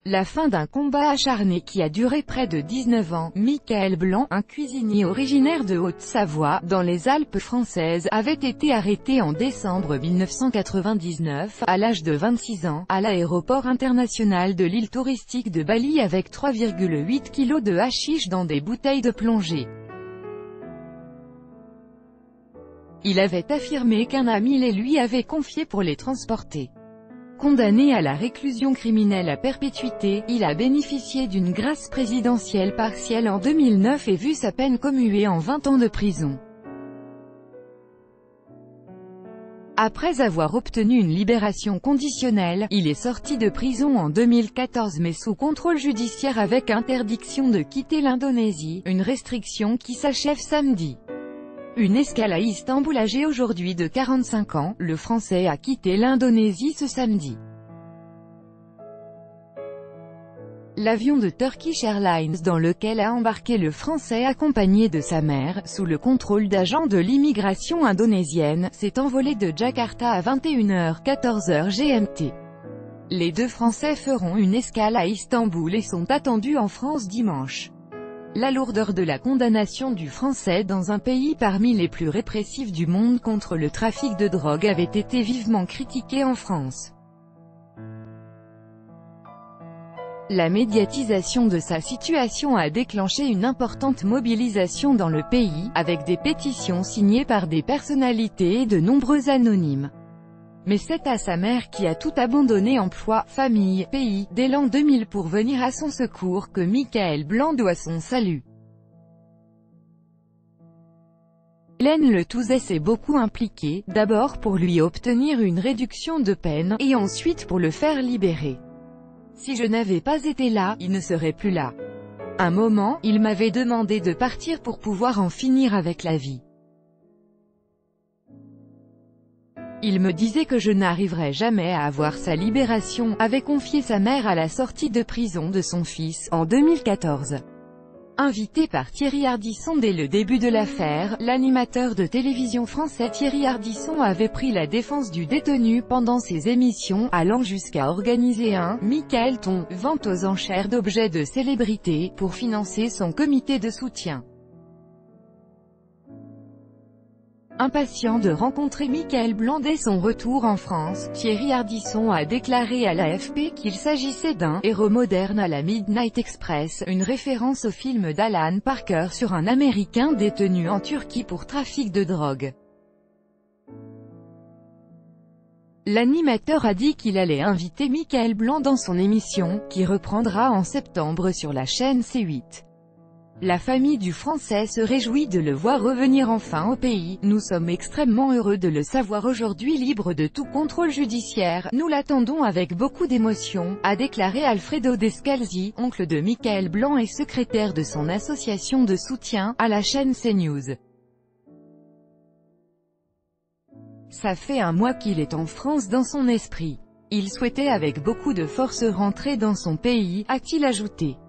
La fin d'un combat acharné qui a duré près de 19 ans. Michael Blanc, un cuisinier originaire de Haute-Savoie, dans les Alpes françaises, avait été arrêté en décembre 1999, à l'âge de 26 ans, à l'aéroport international de l'île touristique de Bali avec 3,8 kg de hashish dans des bouteilles de plongée. Il avait affirmé qu'un ami les lui avait confiés pour les transporter. Condamné à la réclusion criminelle à perpétuité, il a bénéficié d'une grâce présidentielle partielle en 2009 et vu sa peine commuée en 20 ans de prison. Après avoir obtenu une libération conditionnelle, il est sorti de prison en 2014 mais sous contrôle judiciaire avec interdiction de quitter l'Indonésie, une restriction qui s'achève samedi. Une escale à Istanbul. Âgé aujourd'hui de 45 ans, le Français a quitté l'Indonésie ce samedi. L'avion de Turkish Airlines dans lequel a embarqué le Français accompagné de sa mère, sous le contrôle d'agents de l'immigration indonésienne, s'est envolé de Jakarta à 21h14 GMT. Les deux Français feront une escale à Istanbul et sont attendus en France dimanche. La lourdeur de la condamnation du Français dans un pays parmi les plus répressifs du monde contre le trafic de drogue avait été vivement critiquée en France. La médiatisation de sa situation a déclenché une importante mobilisation dans le pays, avec des pétitions signées par des personnalités et de nombreux anonymes. Mais c'est à sa mère qui a tout abandonné, emploi, famille, pays, dès l'an 2000 pour venir à son secours que Michael Blanc doit son salut. Hélène Le Touzet s'est beaucoup impliquée, d'abord pour lui obtenir une réduction de peine, et ensuite pour le faire libérer. Si je n'avais pas été là, il ne serait plus là. Un moment, il m'avait demandé de partir pour pouvoir en finir avec la vie. Il me disait que je n'arriverais jamais à avoir sa libération, avait confié sa mère à la sortie de prison de son fils, en 2014. Invité par Thierry Ardisson dès le début de l'affaire, l'animateur de télévision français Thierry Ardisson avait pris la défense du détenu pendant ses émissions, allant jusqu'à organiser un « Michael Ton » vente aux enchères d'objets de célébrités, pour financer son comité de soutien. Impatient de rencontrer Michael Blanc dès son retour en France, Thierry Ardisson a déclaré à l'AFP qu'il s'agissait d'un « héros moderne à la Midnight Express », une référence au film d'Alan Parker sur un Américain détenu en Turquie pour trafic de drogue. L'animateur a dit qu'il allait inviter Michael Blanc dans son émission, qui reprendra en septembre sur la chaîne C8. La famille du Français se réjouit de le voir revenir enfin au pays. Nous sommes extrêmement heureux de le savoir aujourd'hui libre de tout contrôle judiciaire. Nous l'attendons avec beaucoup d'émotion, a déclaré Alfredo Descalzi, oncle de Michael Blanc et secrétaire de son association de soutien, à la chaîne CNews. Ça fait un mois qu'il est en France dans son esprit. Il souhaitait avec beaucoup de force rentrer dans son pays, a-t-il ajouté.